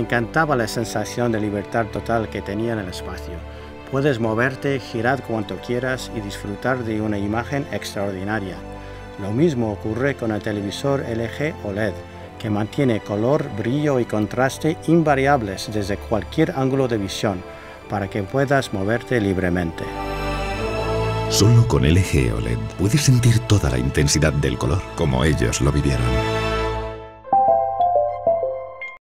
encantaba la sensación de libertad total que tenía en el espacio. Puedes moverte, girar cuanto quieras y disfrutar de una imagen extraordinaria. Lo mismo ocurre con el televisor LG OLED, que mantiene color, brillo y contraste invariables desde cualquier ángulo de visión, para que puedas moverte libremente. Solo con LG OLED puedes sentir toda la intensidad del color, como ellos lo vivieron.